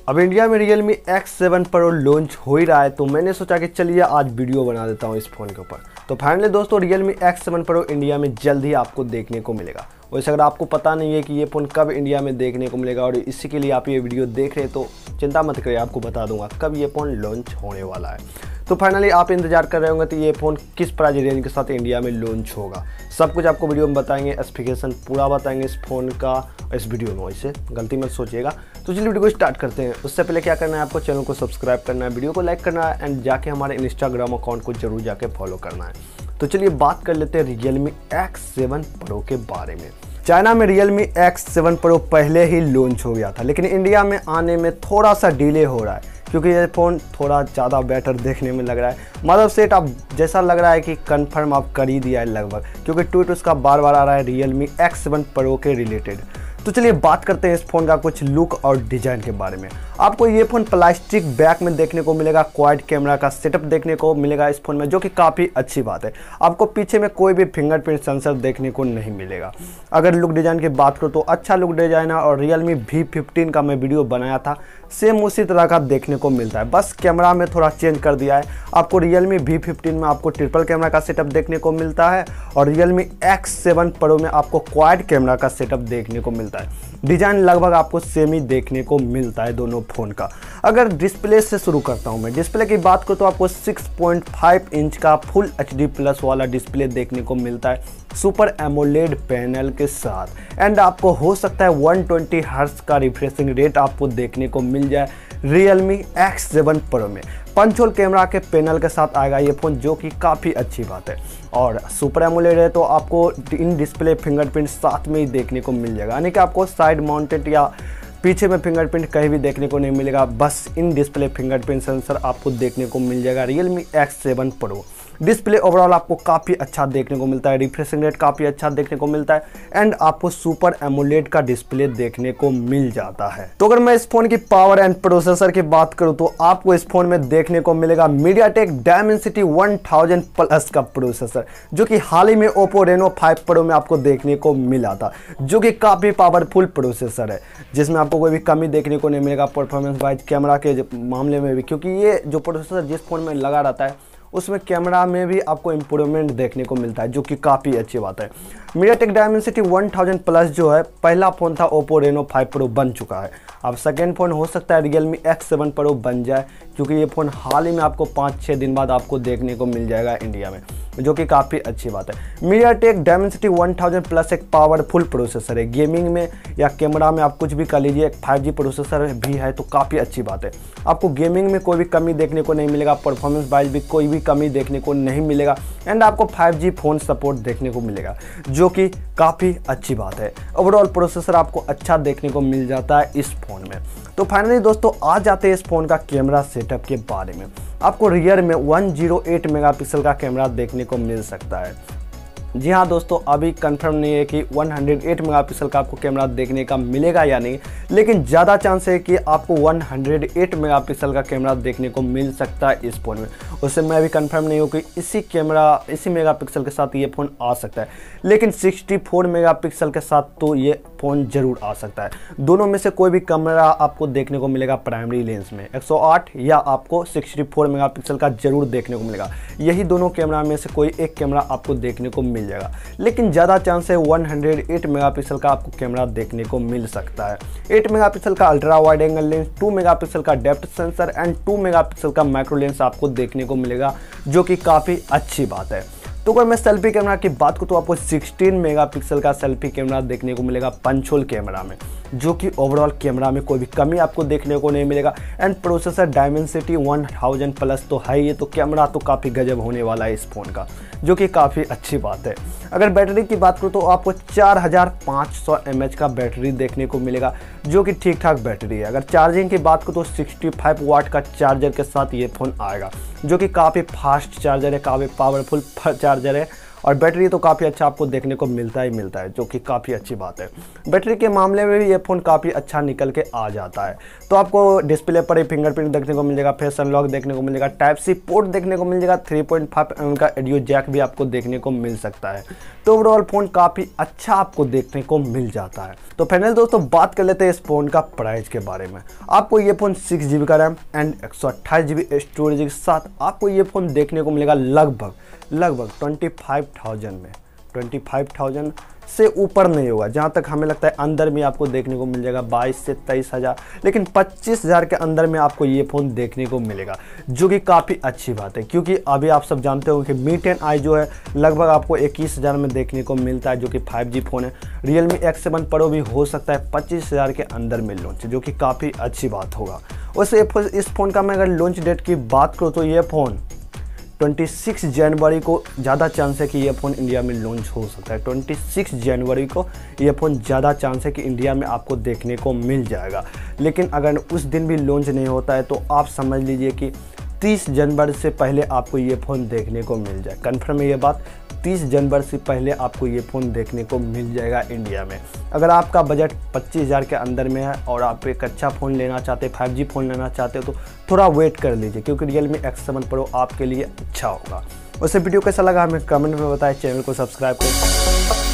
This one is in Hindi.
अब इंडिया में Realme X7 Pro लॉन्च हो ही रहा है, तो मैंने सोचा कि चलिए आज वीडियो बना देता हूँ इस फ़ोन के ऊपर। तो फाइनली दोस्तों Realme X7 Pro इंडिया में जल्द ही आपको देखने को मिलेगा। वैसे अगर आपको पता नहीं है कि ये फ़ोन कब इंडिया में देखने को मिलेगा और इसी के लिए आप ये वीडियो देख रहे हैं, तो चिंता मत करिए, आपको बता दूंगा कब ये फ़ोन लॉन्च होने वाला है। तो फाइनली आप इंतजार कर रहे होंगे तो ये फ़ोन किस प्राइस रेंज के साथ इंडिया में लॉन्च होगा, सब कुछ आपको वीडियो में बताएंगे, स्पेसिफिकेशन पूरा बताएंगे इस फ़ोन का इस वीडियो में। वैसे गलती मत सोचिएगा। तो चलिए वीडियो को स्टार्ट करते हैं। उससे पहले क्या करना है, आपको चैनल को सब्सक्राइब करना है, वीडियो को लाइक करना है एंड जाके हमारे इंस्टाग्राम अकाउंट को जरूर जाके फॉलो करना है। तो चलिए बात कर लेते हैं Realme X7 Pro के बारे में। चाइना में Realme X7 Pro पहले ही लॉन्च हो गया था, लेकिन इंडिया में आने में थोड़ा सा डिले हो रहा है क्योंकि ये फ़ोन थोड़ा ज़्यादा बेटर देखने में लग रहा है। मतलब सेट आप जैसा लग रहा है कि कंफर्म आप कर ही दिया है लगभग, क्योंकि ट्वीट उसका बार बार आ रहा है Realme X7 Pro के रिलेटेड। तो चलिए बात करते हैं इस फ़ोन का कुछ लुक और डिज़ाइन के बारे में। आपको ये फ़ोन प्लास्टिक बैक में देखने को मिलेगा, क्वाड कैमरा का सेटअप देखने को मिलेगा इस फ़ोन में, जो कि काफ़ी अच्छी बात है। आपको पीछे में कोई भी फिंगरप्रिंट सेंसर देखने को नहीं मिलेगा। अगर लुक डिज़ाइन की बात करूँ तो अच्छा लुक डिज़ाइन है और Realme V15 का मैं वीडियो बनाया था, सेम उसी तरह का देखने को मिलता है, बस कैमरा में थोड़ा चेंज कर दिया है। आपको Realme V15 में आपको ट्रिपल कैमरा का सेटअप देखने को मिलता है और Realme X7 Pro में आपको क्वाड कैमरा का सेटअप देखने को मिलता है। डिज़ाइन लगभग आपको सेम ही देखने को मिलता है दोनों फ़ोन का। अगर डिस्प्ले से शुरू करता हूं मैं, डिस्प्ले की बात करूँ तो आपको 6.5 इंच का फुल HD+ वाला डिस्प्ले देखने को मिलता है सुपर एमोलेड पैनल के साथ। एंड आपको हो सकता है 120 हर्ट्ज का रिफ्रेशिंग रेट आपको देखने को मिल जाए Realme X7 Pro में। पंच होल कैमरा के पैनल के साथ आएगा ये फ़ोन, जो कि काफ़ी अच्छी बात है। और सुपर एमोलेड है तो आपको इन डिस्प्ले फिंगरप्रिंट साथ में ही देखने को मिल जाएगा, यानी कि आपको साइड माउंटेड या पीछे में फिंगरप्रिंट कहीं भी देखने को नहीं मिलेगा, बस इन डिस्प्ले फिंगरप्रिंट सेंसर आपको देखने को मिल जाएगा Realme X7 Pro। Display overall आपको काफ़ी अच्छा देखने को मिलता है, रिफ्रेशिंग रेट काफ़ी अच्छा देखने को मिलता है एंड आपको सुपर एमोलेड का डिस्प्ले देखने को मिल जाता है। तो अगर मैं इस फ़ोन की पावर एंड प्रोसेसर की बात करूं तो आपको इस फ़ोन में देखने को मिलेगा MediaTek Dimensity 1000+ का प्रोसेसर, जो कि हाल ही में Oppo Reno 5 Pro में आपको देखने को मिला था, जो कि काफ़ी पावरफुल प्रोसेसर है, जिसमें आपको कोई भी कमी देखने को नहीं मिलेगा परफॉर्मेंस वाइज कैमरा के मामले में भी, क्योंकि ये जो प्रोसेसर जिस फ़ोन में लगा रहता है उसमें कैमरा में भी आपको इम्प्रूवमेंट देखने को मिलता है, जो कि काफ़ी अच्छी बात है। MediaTek Dimensity 1000+ जो है पहला फ़ोन था Oppo Reno 5 Pro बन चुका है। अब सेकेंड फ़ोन हो सकता है Realme X7 Pro बन जाए, क्योंकि ये फ़ोन हाल ही में आपको 5-6 दिन बाद आपको देखने को मिल जाएगा इंडिया में, जो कि काफ़ी अच्छी बात है। MediaTek Dimensity 1000+ एक पावरफुल प्रोसेसर है, गेमिंग में या कैमरा में आप कुछ भी कर लीजिए, एक 5G प्रोसेसर भी है, तो काफ़ी अच्छी बात है। आपको गेमिंग में कोई भी कमी देखने को नहीं मिलेगा, परफॉर्मेंस वाइज भी कोई भी कमी देखने को नहीं मिलेगा एंड आपको 5G फ़ोन सपोर्ट देखने को मिलेगा, जो कि काफ़ी अच्छी बात है। ओवरऑल प्रोसेसर आपको अच्छा देखने को मिल जाता है इस फ़ोन में। तो फाइनली दोस्तों आ जाते हैं इस फ़ोन का कैमरा सेटअप के बारे में। आपको रियर में 108 मेगापिक्सल का कैमरा देखने को मिल सकता है। जी हाँ दोस्तों, अभी कंफर्म नहीं है कि 108 मेगापिक्सल का आपको कैमरा देखने का मिलेगा या नहीं, लेकिन ज़्यादा चांस है कि आपको 108 मेगापिक्सल का कैमरा देखने को मिल सकता है इस फ़ोन में। उससे मैं अभी कंफर्म नहीं हूँ कि इसी मेगापिक्सल के साथ ये फ़ोन आ सकता है, लेकिन 64 मेगापिक्सल के साथ तो ये फ़ोन ज़रूर आ सकता है। दोनों में से कोई भी कैमरा आपको देखने को मिलेगा प्राइमरी लेंस में, 108 या आपको 64 मेगापिक्सल का ज़रूर देखने को मिलेगा। यही दोनों कैमरा में से कोई एक कैमरा आपको देखने को मिल जाएगा, लेकिन ज़्यादा चांस है 108 मेगापिक्सल का आपको कैमरा देखने को मिल सकता है। 8 मेगापिक्सल का ultra wide angle lens, 2 megapixel का डेप्थ सेंसर एंड 2 मेगापिक्सल का मैक्रो लेंस आपको देखने को मिलेगा, जो कि काफ़ी अच्छी बात है। तो अगर मैं सेल्फी कैमरा की बात करूँ तो आपको 16 मेगापिक्सल का सेल्फी कैमरा देखने को मिलेगा पंच होल कैमरा में, जो कि ओवरऑल कैमरा में कोई भी कमी आपको देखने को नहीं मिलेगा एंड प्रोसेसर Dimensity 1000+ तो है ये, तो कैमरा तो काफ़ी गजब होने वाला है इस फ़ोन का, जो कि काफ़ी अच्छी बात है। अगर बैटरी की बात करूँ तो आपको 4500 mAh का बैटरी देखने को मिलेगा, जो कि ठीक ठाक बैटरी है। अगर चार्जिंग की बात करूँ तो 65 वाट का चार्जर के साथ ये फ़ोन आएगा, जो कि काफ़ी फास्ट चार्जर है, काफ़ी पावरफुल चार्जर है और बैटरी तो काफ़ी अच्छा आपको देखने को मिलता ही मिलता है, जो कि काफ़ी अच्छी बात है। बैटरी के मामले में भी ये फ़ोन काफ़ी अच्छा निकल के आ जाता है। तो आपको डिस्प्ले पर ही फिंगरप्रिंट देखने को मिलेगा, फेस अनलॉक देखने को मिलेगा, टाइप सी पोर्ट देखने को मिल जाएगा, 3.5 mm का ऑडियो जैक भी आपको देखने को मिल सकता है। तो ओवरऑल फ़ोन काफ़ी अच्छा आपको देखने को मिल जाता है। तो फाइनल दोस्तों बात कर लेते हैं इस फ़ोन का प्राइस के बारे में। आपको ये फ़ोन 6 GB का रैम एंड 128 GB स्टोरेज के साथ आपको ये फ़ोन देखने को मिलेगा लगभग 25,000 में। 25,000 से ऊपर नहीं होगा, जहाँ तक हमें लगता है अंदर में आपको देखने को मिल जाएगा 22 से 23 हज़ार, लेकिन 25,000 के अंदर में आपको ये फ़ोन देखने को मिलेगा, जो कि काफ़ी अच्छी बात है। क्योंकि अभी आप सब जानते हो कि Mi 10i जो है लगभग आपको 21,000 में देखने को मिलता है, जो कि 5G फ़ोन है। Realme X7 Pro भी हो सकता है 25,000 के अंदर में लॉन्च, जो कि काफ़ी अच्छी बात होगा। वैसे इस फ़ोन का मैं अगर लॉन्च डेट की बात करूँ तो ये फ़ोन 26 जनवरी को ज़्यादा चांस है कि ये फ़ोन इंडिया में लॉन्च हो सकता है। 26 जनवरी को ये फ़ोन ज़्यादा चांस है कि इंडिया में आपको देखने को मिल जाएगा। लेकिन अगर उस दिन भी लॉन्च नहीं होता है तो आप समझ लीजिए कि 30 जनवरी से पहले आपको ये फ़ोन देखने को मिल जाए। कन्फर्म है ये बात, 30 जनवरी से पहले आपको ये फ़ोन देखने को मिल जाएगा इंडिया में। अगर आपका बजट 25,000 के अंदर में है और आप एक अच्छा फ़ोन लेना चाहते हैं, 5G फ़ोन लेना चाहते हो, तो थोड़ा वेट कर लीजिए, क्योंकि Realme X7 Pro आपके लिए अच्छा होगा। वैसे वीडियो कैसा लगा हमें कमेंट में बताएं, चैनल को सब्सक्राइब करें।